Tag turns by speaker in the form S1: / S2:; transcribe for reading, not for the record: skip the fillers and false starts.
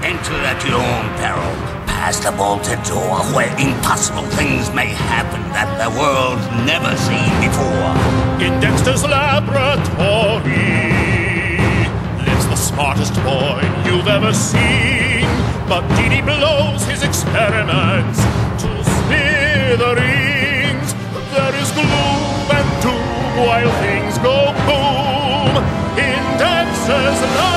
S1: Enter at your own peril, past a bolted door where impossible things may happen that the world's never seen before.
S2: In Dexter's laboratory lives the smartest boy you've ever seen. But Dee blows his experiments to smithereens. There is gloom and doom while things go boom in Dexter's laboratory.